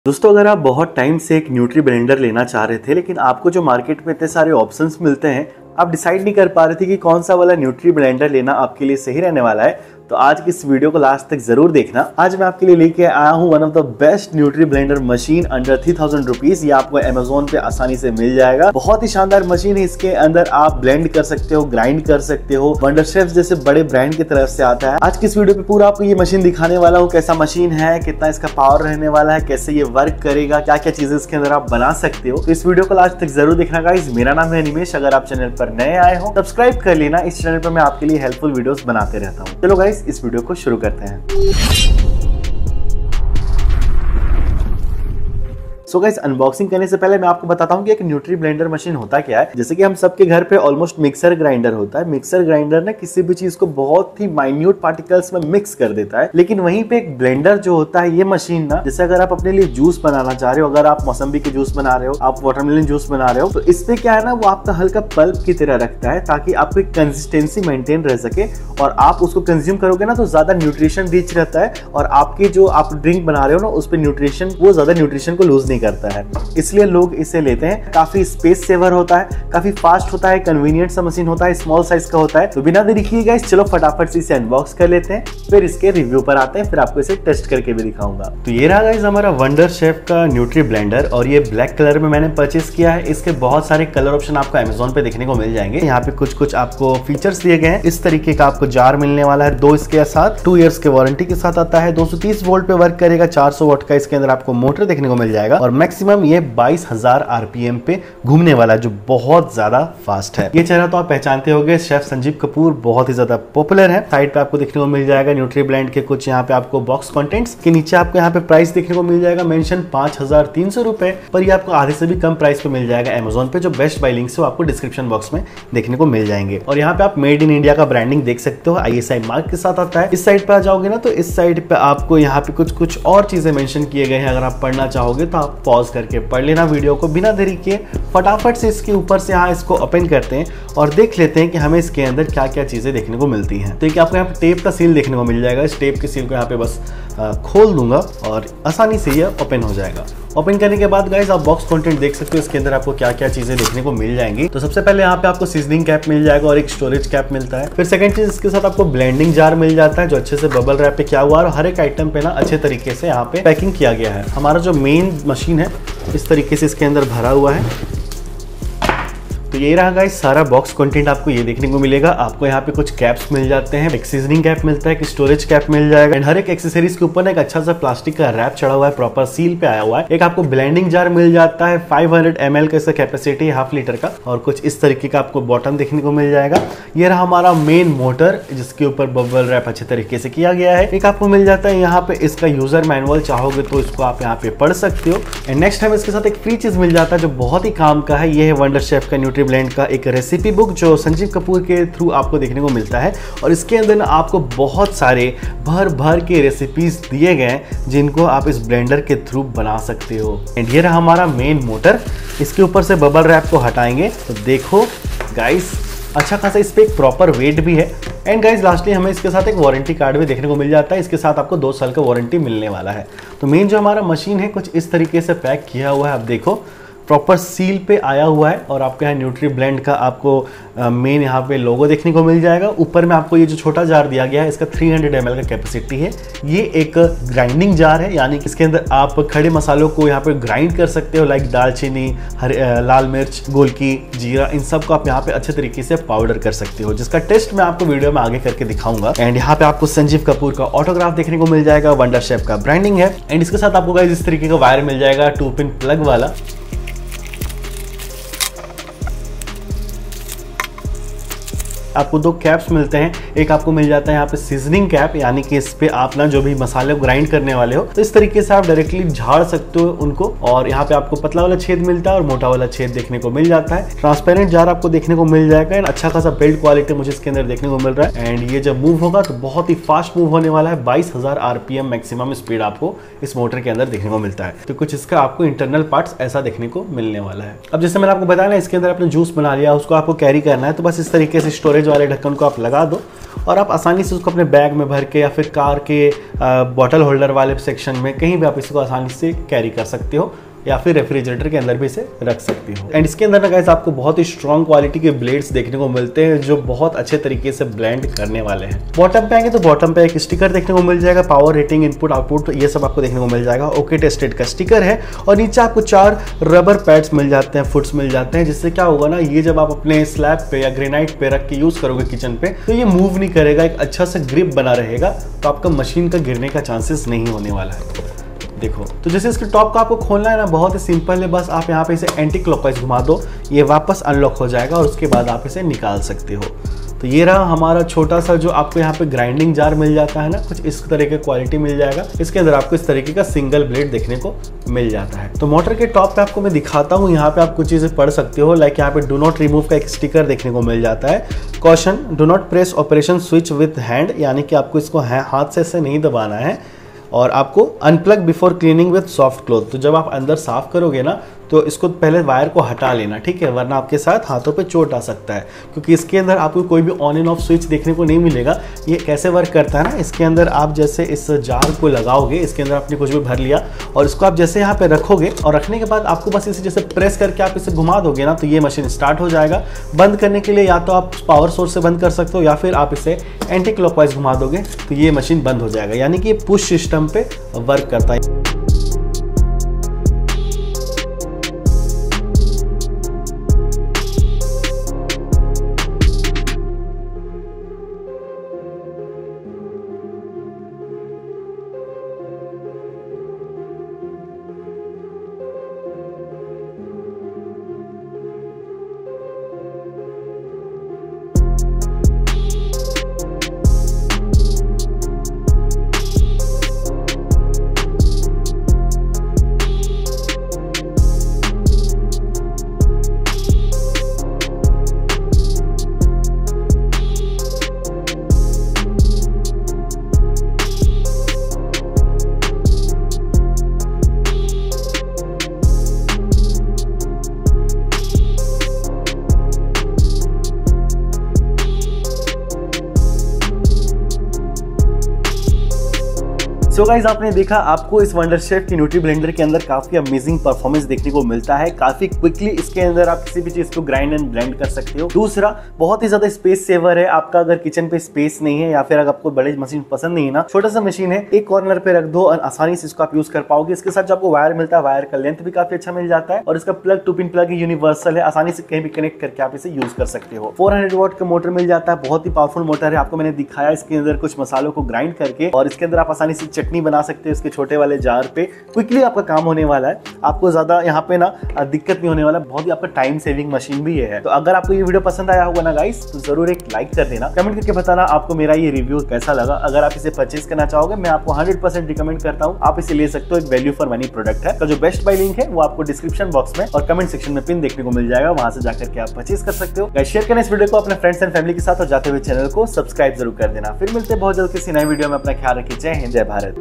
दोस्तों, अगर आप बहुत टाइम से एक न्यूट्री ब्लेंडर लेना चाह रहे थे लेकिन आपको जो मार्केट में इतने सारे ऑप्शंस मिलते हैं, आप डिसाइड नहीं कर पा रहे थे कि कौन सा वाला न्यूट्री ब्लेंडर लेना आपके लिए सही रहने वाला है, तो आज की इस वीडियो को लास्ट तक जरूर देखना। आज मैं आपके लिए लेके आया हूँ one of the best nutri blender machine under 3000 rupees. ये आपको अमेजोन पे आसानी से मिल जाएगा। बहुत ही शानदार मशीन है। इसके अंदर आप ब्लेंड कर सकते हो, ग्राइंड कर सकते हो। वंडर शेफ जैसे बड़े ब्रांड की तरफ से आता है। आज की इस वीडियो पे पूरा आपको ये मशीन दिखाने वाला हूँ, कैसा मशीन है, कितना इसका पावर रहने वाला है, कैसे ये वर्क करेगा, क्या क्या चीजें इसके अंदर आप बना सकते हो। तो इस वीडियो को लास्ट तक जरूर देखना गाइस। मेरा नाम है निमेश। अगर आप चैनल पर नए आए हो सब्सक्राइब कर लेना। इस चैनल पर मैं आपके लिए हेल्पफुल वीडियोस बनाते रहता हूँ। चलो गाइस, इस वीडियो को शुरू करते हैं। सो गाइस, अनबॉक्सिंग करने से पहले मैं आपको बताता हूँ कि एक न्यूट्री ब्लेंडर मशीन होता क्या है। जैसे कि हम सबके घर पे ऑलमोस्ट मिक्सर ग्राइंडर होता है। मिक्सर ग्राइंडर ना किसी भी चीज को बहुत ही माइन्यूट पार्टिकल्स में मिक्स कर देता है, लेकिन वहीं पे एक ब्लेंडर जो होता है, ये मशीन ना, जैसे अगर आप अपने लिए जूस बनाना चाह रहे हो, अगर आप मौसम्बी के जूस बना रहे हो, आप वाटरमेलन जूस बना रहे हो, तो इसमें क्या है ना, वो आपका हल्का पल्प की तरह रखता है ताकि आपको एक कंसिस्टेंसी मेंटेन रह सके और आप उसको कंज्यूम करोगे ना तो ज्यादा न्यूट्रिशन रिच रहता है और आपके जो आप ड्रिंक बना रहे हो ना उस पर न्यूट्रिशन, वो ज्यादा न्यूट्रिशन को लूज नहीं करता है। इसलिए लोग इसे लेते हैं। काफी स्पेस सेवर होता है, काफी फास्ट होता है, कन्वीनियंट सा मशीन होता है, स्मॉल साइज का होता है। तो बिना देरी किए गाइस, चलो फटाफट से इसे अनबॉक्स कर लेते हैं, फिर इसके रिव्यू पर आते हैं, फिर आपको इसे टेस्ट करके भी दिखाऊंगा। तो ये रहा गाइस हमारा वंडर शेफ का न्यूट्री ब्लेंडर और ये ब्लैक कलर में मैंने परचेस किया है। इसके बहुत सारे कलर ऑप्शन आपको अमेजोन पे देखने को मिल जाएंगे। यहाँ पे कुछ आपको फीचर्स दिए गए हैं। इस तरीके का आपको जार मिलने वाला है, 2 इसके साथ 2 इयर्स के वारंटी के साथ आता है। 230 वोल्ट पे वर्क करेगा। 400 वाट का इसके अंदर आपको मोटर देखने को मिल जाएगा और मैक्सिमम ये 22,000 आरपीएम पे घूमने वाला है, जो बहुत ज्यादा फास्ट है। ये चेहरा तो आप पहचानते होंगे, शेफ संजीव कपूर, बहुत ही ज्यादा पॉपुलर है। साइड पे आपको देखने को मिल जाएगा न्यूट्री ब्लेंड के कुछ यहाँ पे आपको बॉक्स कंटेंट्स के नीचे आपको यहाँ पे प्राइस देखने को मिल जाएगा मेंशन 5300 रुपए, पर ये आपको आधे से भी कम प्राइस पे मिल जाएगा अमेजोन पे। जो बेस्ट बाय लिंक है वो आपको डिस्क्रिप्शन बॉक्स में देखने को मिल जाएंगे। और यहाँ पे आप मेड इन इंडिया का ब्रांडिंग देख सकते हो, ISI मार्क के साथ आता है। इस साइड पे आ जाओगे ना तो इस साइड पे आपको यहाँ पे कुछ और चीजें मेंशन किए गए हैं। अगर आप पढ़ना चाहोगे तो आप पॉज करके पढ़ लेना वीडियो को। बिना देरी के फटाफट से इसके ऊपर से यहाँ इसको ओपन करते हैं और देख लेते हैं कि हमें इसके अंदर क्या क्या चीजें देखने को मिलती हैं। तो आपको यहाँ पे टेप का सील देखने को मिल जाएगा। इस टेप के सील को यहाँ पे बस खोल दूंगा और आसानी से ये ओपन हो जाएगा। ओपन करने के बाद गाइस आप बॉक्स कंटेंट देख सकते हो, इसके अंदर आपको क्या क्या चीजें देखने को मिल जाएंगी। तो सबसे पहले यहाँ पे आपको सीजनिंग कैप मिल जाएगा और एक स्टोरेज कैप मिलता है। फिर सेकंड चीज, इसके साथ आपको ब्लेंडिंग जार मिल जाता है जो अच्छे से बबल रैप पे किया हुआ है और हर एक आइटम पे ना अच्छे तरीके से यहाँ पे पैकिंग किया गया है। हमारा जो मेन मशीन है इस तरीके से इसके अंदर भरा हुआ है। तो ये रहा गाइस सारा बॉक्स कंटेंट, आपको ये देखने को मिलेगा। आपको यहाँ पे कुछ कैप्स मिल जाते हैं, एक सीजनिंग कैप मिलता है, एक स्टोरेज कैप मिल जाएगा एंड हर एक एक्सेसरीज के ऊपर ना एक अच्छा सा प्लास्टिक का रैप चढ़ा हुआ है, प्रॉपर सील पे आया हुआ है। एक आपको ब्लेंडिंग जार मिल जाता है, 500 ml का इसका कैपेसिटी है, ½ लीटर का, और कुछ इस तरीके का आपको बॉटम देखने को मिल जाएगा। ये रहा हमारा मेन मोटर जिसके ऊपर बबल रैप अच्छे तरीके से किया गया है। एक आपको मिल जाता है यहाँ पे इसका यूजर मैनुअल, चाहोगे तो इसको आप यहाँ पे पढ़ सकते हो। एंड नेक्स्ट टाइम इसके साथ एक फ्री चीज मिल जाता है जो बहुत ही काम का है। ये है वंडर शेफ का न्यूट्री ब्लेंड का एक रेसिपी बुक जो संजीव कपूर के थ्रू आपको देखने को मिलता है और इसके अंदर ना आपको बहुत सारे भर के रेसिपीज दिए गए हैं जिनको आप इस ब्लेंडर के थ्रू बना सकते हो। एंड ये रहा हमारा मेन मोटर। इसके ऊपर से बबल रैप को हटाएंगे तो देखो गाइस, अच्छा खासा इस पे एक प्रॉपर वेट भी है। एंड गाइस लास्टली हमें इसके साथ एक वारंटी कार्ड भी देखने को मिल जाता है। इसके साथ आपको 2 साल का वारंटी मिलने वाला है। तो मेन जो हमारा मशीन है कुछ इस तरीके से पैक किया हुआ है, आप देखो प्रॉपर सील पे आया हुआ है और आपके यहाँ न्यूट्री ब्लेंड का आपको मेन यहाँ पे लोगो देखने को मिल जाएगा। ऊपर में आपको ये जो छोटा जार दिया गया है इसका 300 ml का कैपेसिटी है। ये एक ग्राइंडिंग जार है, यानी कि इसके अंदर आप खड़े मसालों को यहाँ पे ग्राइंड कर सकते हो, लाइक दालचीनी, लाल मिर्च, गोलकी, जीरा, इन सब को आप यहाँ पे अच्छे तरीके से पाउडर कर सकते हो, जिसका टेस्ट मैं आपको वीडियो में आगे करके दिखाऊंगा। एंड यहाँ पे आपको संजीव कपूर का ऑटोग्राफ देखने को मिल जाएगा, वंडर शेफ का ब्रांडिंग है। एंड इसके साथ आपको गाइस इस तरीके का वायर मिल जाएगा, 2 पिन प्लग वाला। आपको 2 कैप्स मिलते हैं। एक आपको मिल जाता है यहाँ पे सीजनिंग कैप, यानी कि इस पे आप ना जो भी मसाले ग्राइंड करने वाले हो तो इस तरीके से आप डायरेक्टली झाड़ सकते हो उनको। और यहाँ पे आपको पतला वाला छेद मिलता है और मोटा वाला छेद देखने को मिल जाता है। ट्रांसपेरेंट जार आपको देखने को मिल जाएगा एंड अच्छा खासा बिल्ड क्वालिटी मुझे इसके अंदर देखने को मिल रहा है। एंड ये जब मूव होगा तो बहुत ही फास्ट मूव होने वाला है। 22,000 आरपीएम मैक्सिमम स्पीड आपको इस मोटर के अंदर देखने को मिलता है। तो कुछ इसका आपको इंटरनल पार्ट्स ऐसा देखने को मिलने वाला है। अब जैसे मैंने आपको बताया ना, इसके अंदर आपने जूस बना लिया, उसको आपको कैरी करना है तो बस इस तरीके से स्टोरेज स्टोरेज वाले ढक्कन को आप लगा दो और आप आसानी से उसको अपने बैग में भर के या फिर कार के बॉटल होल्डर वाले सेक्शन में कहीं भी आप इसको आसानी से कैरी कर सकते हो या फिर रेफ्रिजरेटर के अंदर भी इसे रख सकती हो। एंड इसके अंदर ना गाइस आपको बहुत ही स्ट्रॉन्ग क्वालिटी के ब्लेड्स देखने को मिलते हैं जो बहुत अच्छे तरीके से ब्लेंड करने वाले हैं। बॉटम पे आएंगे तो बॉटम पे एक स्टिकर देखने को मिल जाएगा, पावर रेटिंग, इनपुट आउटपुट, ये सब आपको देखने को मिल जाएगा। ओके टेस्टेड का स्टिकर है और नीचे आपको 4 रबर पैड्स मिल जाते हैं, फुट्स मिल जाते हैं, जिससे क्या होगा ना, ये जब आप अपने स्लैब पे या ग्रेनाइट पे रख के यूज करोगे किचन पे तो ये मूव नहीं करेगा, एक अच्छा सा ग्रिप बना रहेगा, तो आपका मशीन का गिरने का चांसेस नहीं होने वाला है। देखो, तो जैसे इसके टॉप को आपको खोलना है ना, बहुत ही सिंपल है, बस आप यहाँ पे इसे एंटी क्लॉकवाइज घुमा दो, ये वापस अनलॉक हो जाएगा और उसके बाद आप इसे निकाल सकते हो। तो ये रहा हमारा छोटा सा जो आपको यहाँ पे ग्राइंडिंग जार मिल जाता है ना, कुछ इस तरह की क्वालिटी मिल जाएगा। इसके अंदर आपको इस तरीके का सिंगल ब्लेड देखने को मिल जाता है। तो मोटर के टॉप पे आपको मैं दिखाता हूँ, यहाँ पे आप कुछ चीज़ें पढ़ सकते हो, लाइक यहाँ पे डू नॉट रिमूव का एक स्टिकर देखने को मिल जाता है। Caution, do not press operation switch with hand, यानी कि आपको इसको हाथ से ऐसे नहीं दबाना है। और आपको unplug before cleaning with soft cloth, तो जब आप अंदर साफ करोगे ना तो इसको पहले वायर को हटा लेना, ठीक है, वरना आपके साथ हाथों पे चोट आ सकता है, क्योंकि इसके अंदर आपको कोई भी ऑन एंड ऑफ स्विच देखने को नहीं मिलेगा। ये कैसे वर्क करता है ना, इसके अंदर आप जैसे इस जार को लगाओगे, इसके अंदर आपने कुछ भी भर लिया और इसको आप जैसे यहाँ पे रखोगे और रखने के बाद आपको बस इसे जैसे प्रेस करके आप इसे घुमा दोगे ना, तो ये मशीन स्टार्ट हो जाएगा। बंद करने के लिए या तो आप पावर सोर्स से बंद कर सकते हो या फिर आप इसे एंटी क्लॉकवाइज घुमा दोगे तो ये मशीन बंद हो जाएगा, यानी कि ये पुश सिस्टम पे वर्क करता है। सो गाइस, आपने देखा आपको इस वंडर शेफ की न्यूट्री ब्लेंडर के अंदर काफी अमेजिंग परफॉर्मेंस देखने को मिलता है। काफी क्विकली इसके अंदर आप किसी भी चीज को ग्राइंड एंड ब्लेंड कर सकते हो। दूसरा, बहुत ही ज्यादा स्पेस सेवर है। आपका अगर किचन पे स्पेस नहीं है या फिर अगर आपको बड़ी मशीन पसंद नहीं है ना, छोटा सा मशीन है, एक कॉर्नर पे रख दो और आसानी से इसको आप यूज कर पाओगे। इसके साथ जो आपको वायर मिलता है, वायर का लेंथ भी काफी अच्छा मिल जाता है और इसका plug two pin plug universal है, आसानी से कहीं भी कनेक्ट करके आप इसे यूज कर सकते हो। 400 वॉट का मोटर मिल जाता है, बहुत ही पावरफुल मोटर है। आपको मैंने दिखाया इसके अंदर कुछ मसालों को ग्राइंड करके और इसके अंदर आप आसानी से चटनी बना सकते हो। इसके छोटे वाले जार पे क्विकली आपका काम होने वाला है, आपको ज्यादा यहाँ पे ना दिक्कत नहीं होने वाला। बहुत ही आपका टाइम सेविंग मशीन भी है। तो अगर आपको ये वीडियो पसंद आया होगा ना गाइस, तो जरूर एक लाइक कर देना, कमेंट करके बताना आपको मेरा ये रिव्यू कैसा लगा। अगर आप इसे परचेज करना चाहोगे, मैं आपको 100% रिकमेंड करता हूँ, आप इसे ले सकते हो। एक वैल्यू फॉर मनी प्रोडक्ट है। तो जो बेस्ट बाय लिंक है वो आपको डिस्क्रिप्शन बॉक्स में और कमेंट सेक्शन में पिन देखने को मिल जाएगा, वहां से जाकर के आप परचेज कर सकते हो। गाइस, शेयर करना इस वीडियो को अपने फ्रेंड्स एंड फैमिली के साथ और जाते हुए चैनल को सब्सक्राइब जरूर कर देना। फिर मिलते हैं बहुत जल्द किसी नए वीडियो में। अपना ख्याल रखिए। जय हिंद, जय भारत।